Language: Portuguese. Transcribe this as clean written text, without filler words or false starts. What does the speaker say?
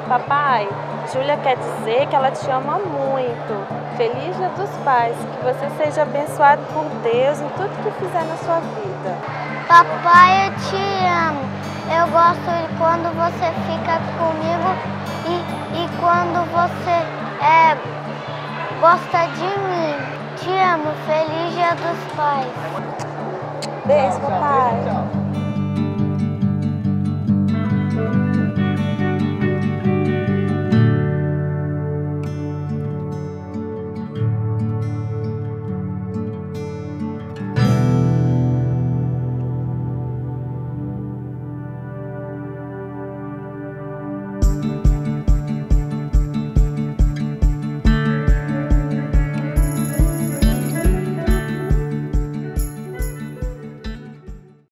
Papai, Júlia quer dizer que ela te ama muito. Feliz Dia dos Pais, que você seja abençoado por Deus em tudo que fizer na sua vida. Papai, eu te amo. Eu gosto de quando você fica comigo e quando você gosta de mim. Te amo. Feliz Dia dos Pais. Beijo, papai.